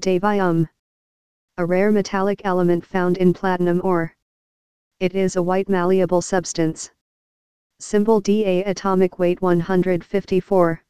Davyum. A rare metallic element found in platinum ore. It is a white malleable substance. Symbol Da. Atomic weight 154.